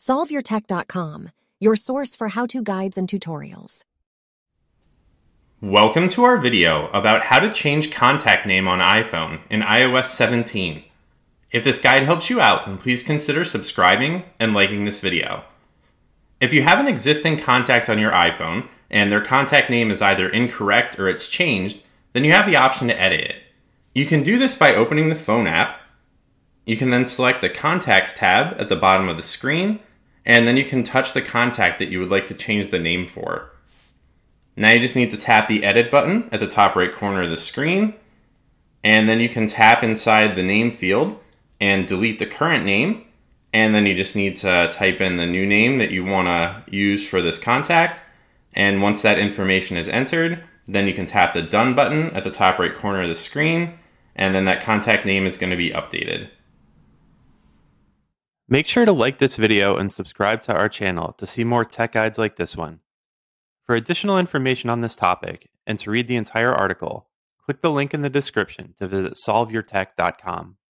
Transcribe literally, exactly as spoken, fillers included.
solve your tech dot com, your source for how-to guides and tutorials. Welcome to our video about how to change contact name on iPhone in i O S seventeen. If this guide helps you out, then please consider subscribing and liking this video. If you have an existing contact on your iPhone and their contact name is either incorrect or it's changed, then you have the option to edit it. You can do this by opening the phone app. You can then select the Contacts tab at the bottom of the screen, and then you can touch the contact that you would like to change the name for. Now you just need to tap the Edit button at the top right corner of the screen, and then you can tap inside the name field and delete the current name, and then you just need to type in the new name that you want to use for this contact, and once that information is entered, then you can tap the Done button at the top right corner of the screen, and then that contact name is going to be updated. Make sure to like this video and subscribe to our channel to see more tech guides like this one. For additional information on this topic and to read the entire article, click the link in the description to visit solve your tech dot com.